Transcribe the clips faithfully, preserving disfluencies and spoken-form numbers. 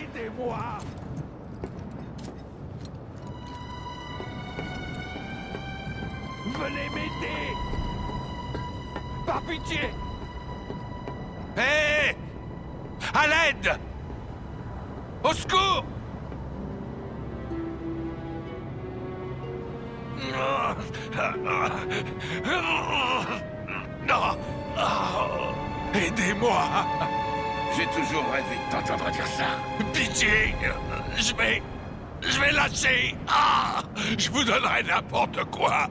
Aidez-moi! Venez m'aider! Par pitié! Hé hey! À l'aide! Au secours! Non! Aidez-moi! J'ai toujours rêvé de t'entendre dire ça. Pitié! Je vais... Je vais lâcher! Ah! Je vous donnerai n'importe quoi!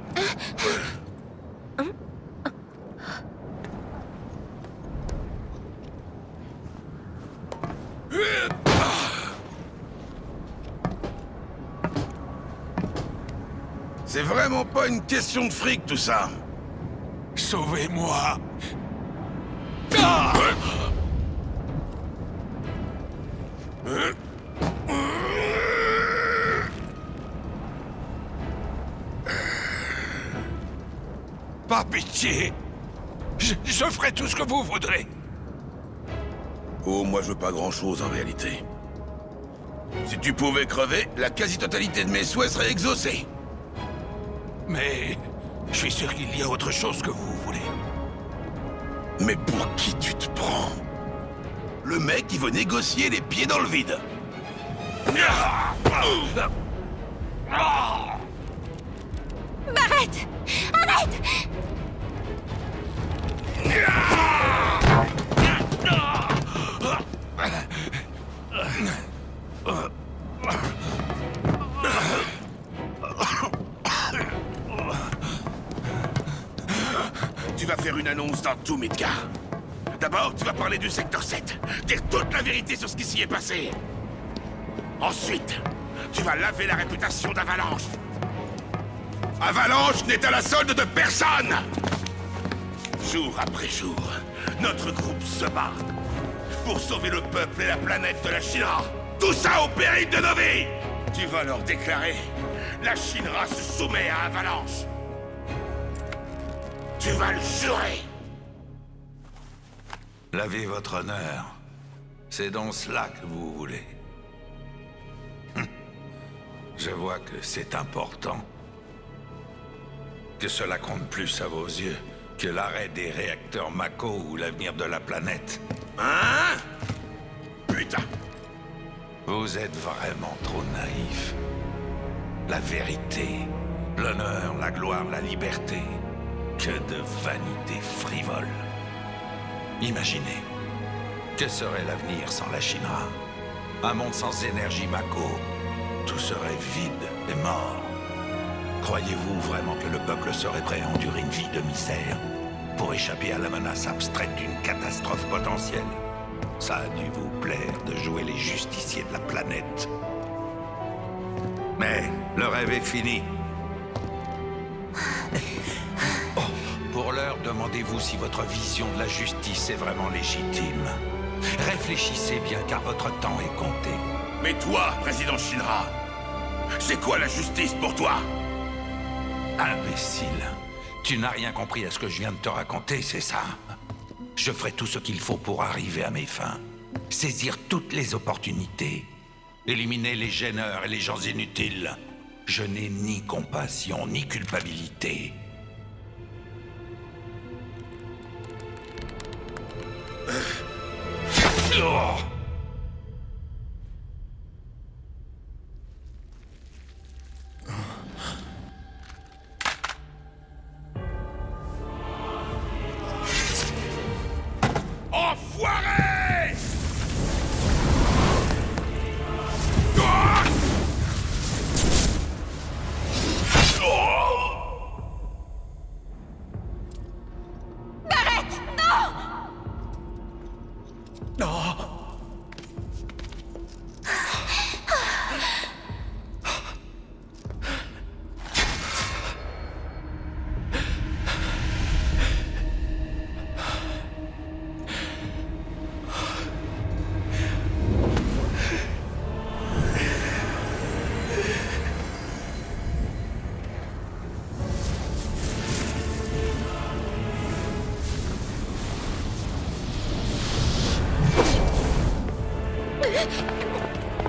C'est vraiment pas une question de fric, tout ça. Sauvez-moi! Ah! Par pitié! Je, je ferai tout ce que vous voudrez! Oh, moi je veux pas grand-chose en réalité. Si tu pouvais crever, la quasi-totalité de mes souhaits serait exaucée. Mais... je suis sûr qu'il y a autre chose que vous voulez. Mais pour qui tu te prends? Le mec qui veut négocier les pieds dans le vide. Barrett! Arrête! Tu vas faire une annonce dans tout Midgar. D'abord, tu vas parler du secteur sept, dire toute la vérité sur ce qui s'y est passé. Ensuite, tu vas laver la réputation d'Avalanche. Avalanche n'est à la solde de personne! Jour après jour, notre groupe se bat pour sauver le peuple et la planète de la Shinra. Tout ça au péril de nos vies! Tu vas leur déclarer, la Shinra se soumet à Avalanche. Tu vas le jurer! Lavez votre honneur. C'est donc cela que vous voulez. Je vois que c'est important. Que cela compte plus à vos yeux que l'arrêt des réacteurs Mako ou l'avenir de la planète. Hein? Putain! Vous êtes vraiment trop naïf. La vérité, l'honneur, la gloire, la liberté. Que de vanité frivole. Imaginez, que serait l'avenir sans la Shinra? Un monde sans énergie Mako, tout serait vide et mort. Croyez-vous vraiment que le peuple serait prêt à endurer une vie de misère pour échapper à la menace abstraite d'une catastrophe potentielle? Ça a dû vous plaire de jouer les justiciers de la planète. Mais le rêve est fini. Pour l'heure, demandez-vous si votre vision de la justice est vraiment légitime. Réfléchissez bien, car votre temps est compté. Mais toi, président Shinra, c'est quoi la justice pour toi? Imbécile. Tu n'as rien compris à ce que je viens de te raconter, c'est ça? Je ferai tout ce qu'il faut pour arriver à mes fins. Saisir toutes les opportunités. Éliminer les gêneurs et les gens inutiles. Je n'ai ni compassion, ni culpabilité. Oh! Enfoiré! Barrett! Non! Non!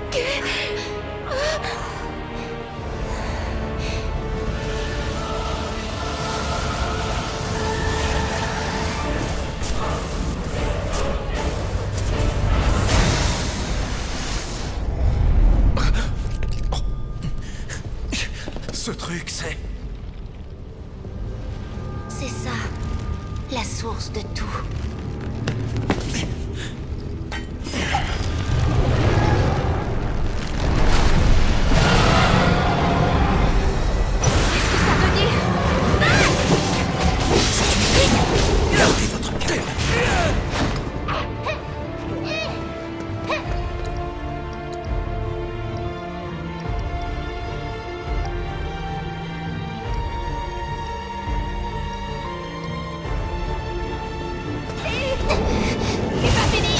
Ce truc, c'est... C'est ça, la source de tout. Qu'est-ce que ça veut dire? Gardez votre calme. C'est pas fini!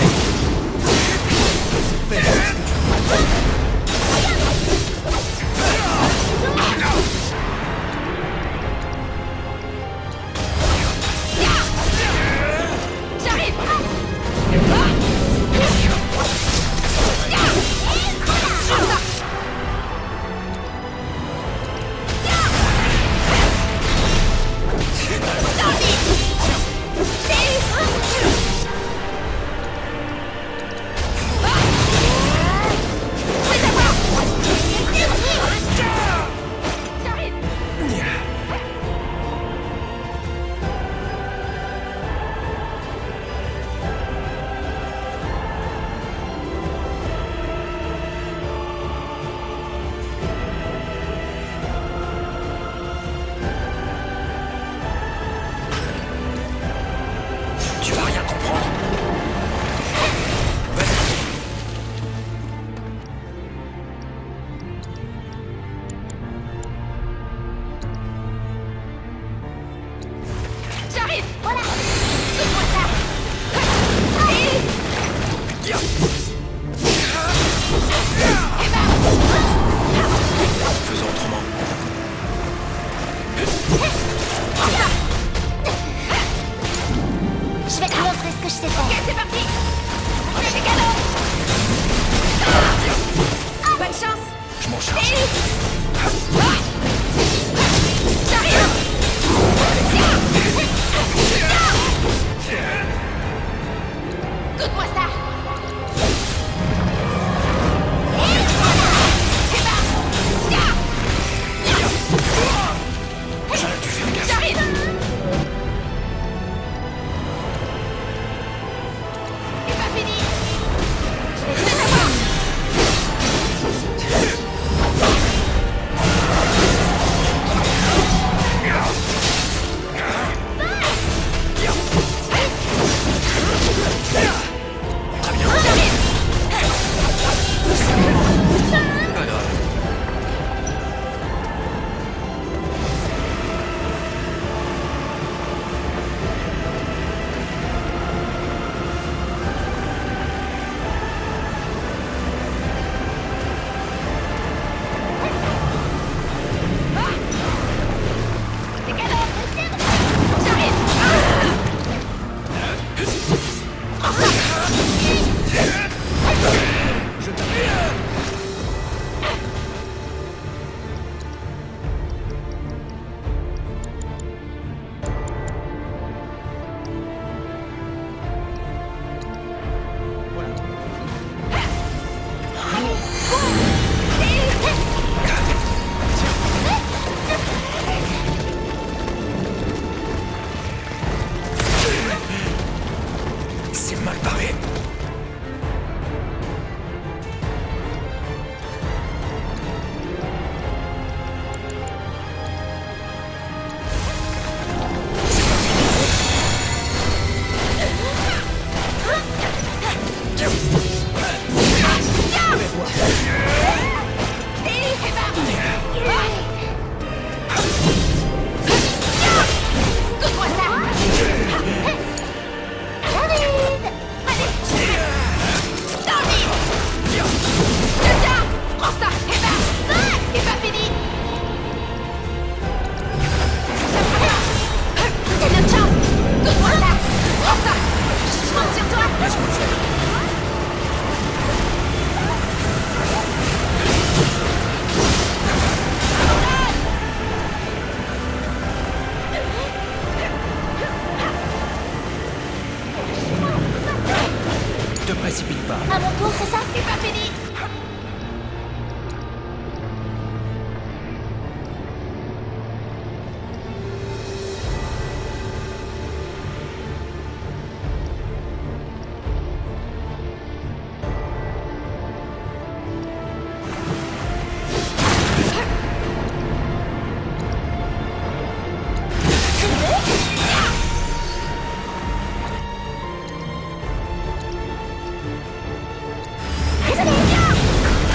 J'arrive! Tu vas rien comprendre. J'arrive! Voilà! Donne-moi ça! Faisons autrement. Je vais te montrer ce que je sais faire. Ok, c'est parti! Prenez des cadeaux! Bonne chance! Je m'en charge. J'arrive! Goûte-moi ça! J'aurais dû faire gaffe. J'arrive! C'est pas fini! Je vais tout avoir! Des cadeaux! J'arrive! Prends ça! C'est mal barré. Goûte-moi ça! J'arrive! Allez! Dans le vide! Tiens! Prends ça! Et ben! C'est pas fini! C'est notre chance! Goûte-moi ça! Prends ça! Je monte sur toi! Laisse-moi faire. fini. Désolé, viens.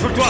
Décolle-toi!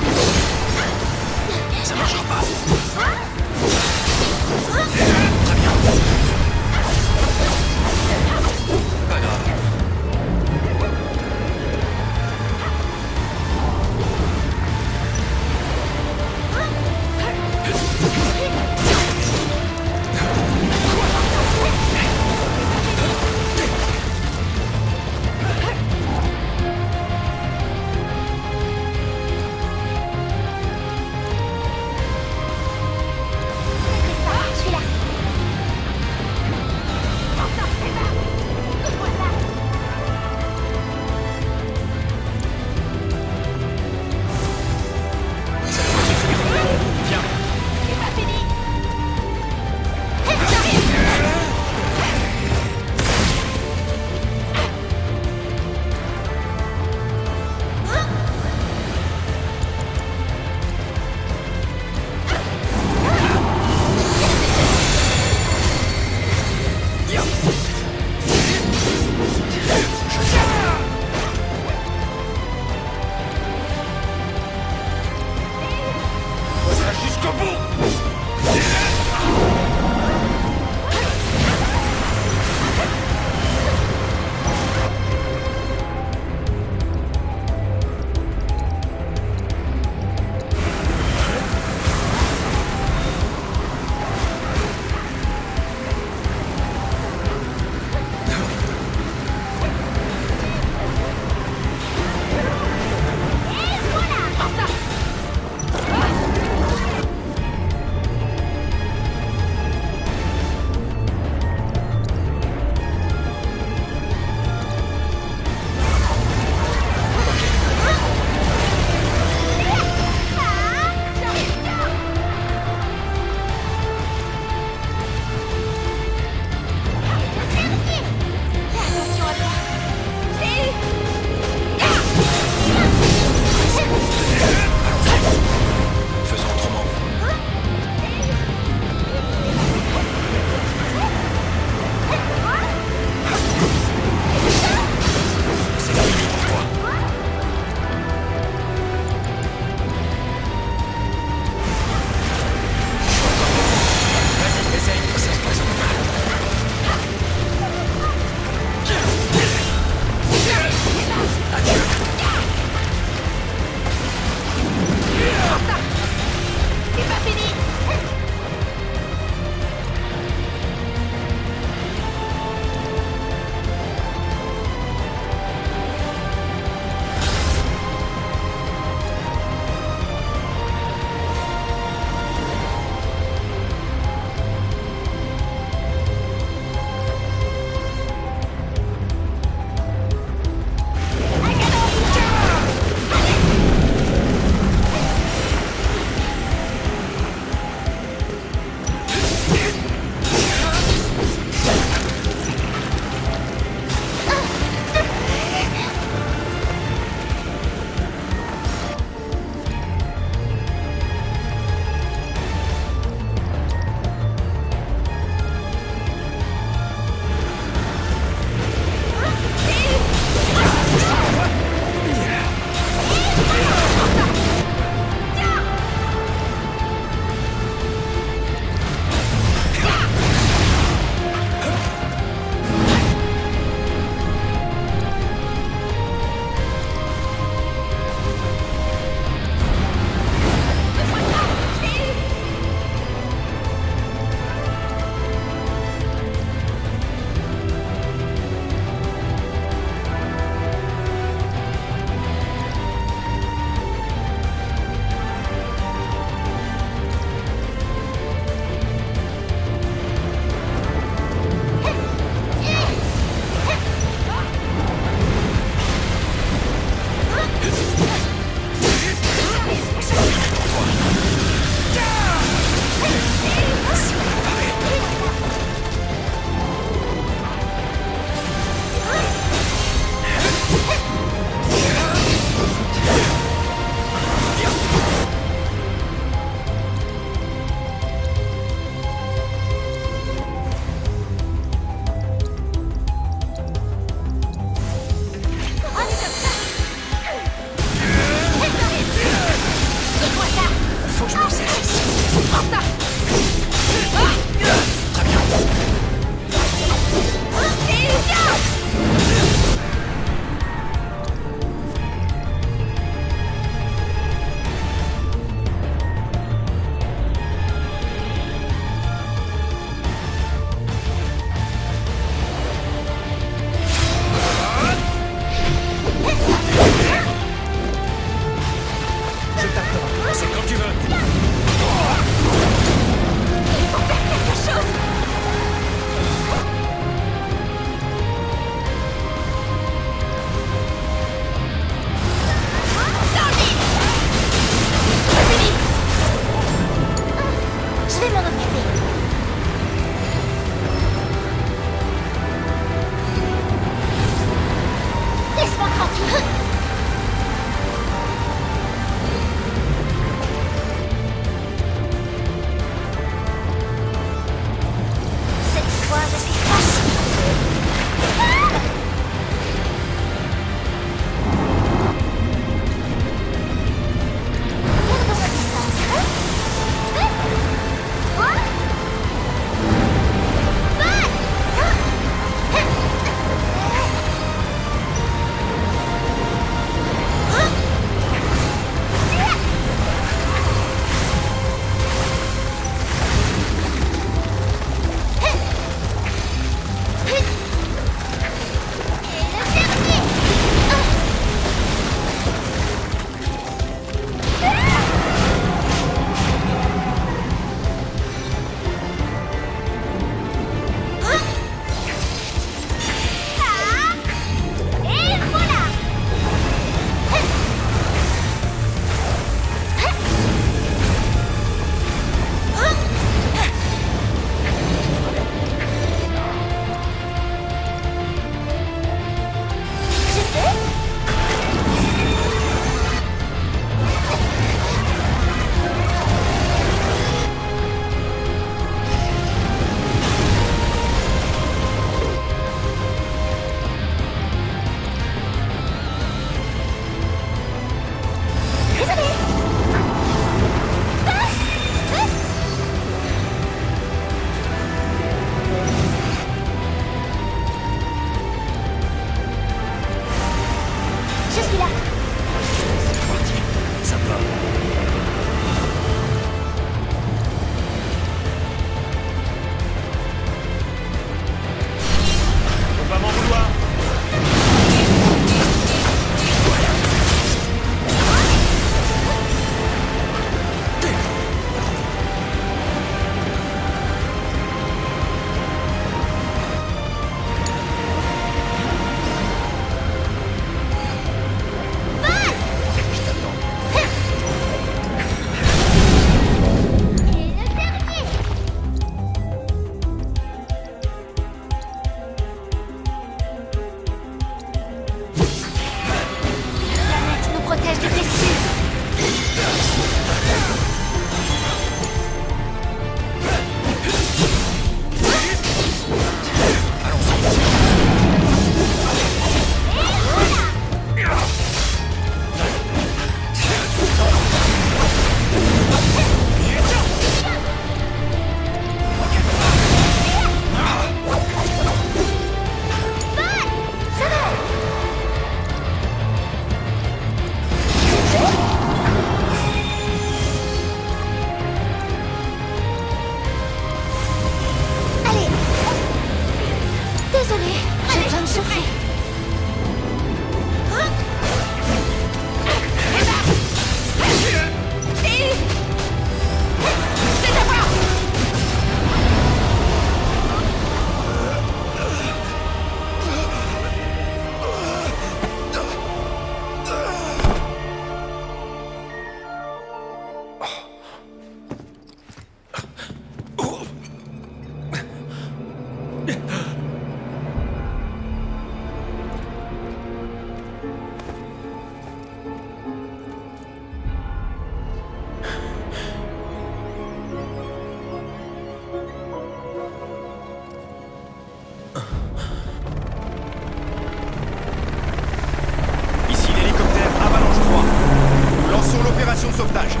Opération de sauvetage.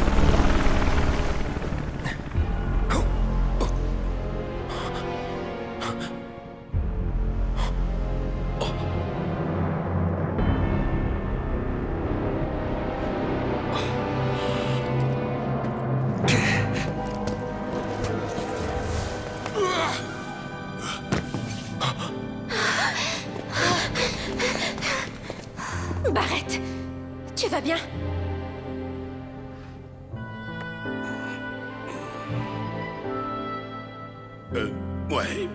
Barrett, tu vas bien? Euh, ouais.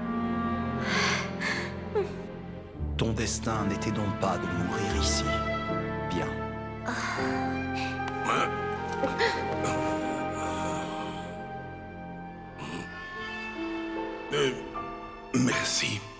Ton destin n'était donc pas de mourir ici. Bien. Euh, merci.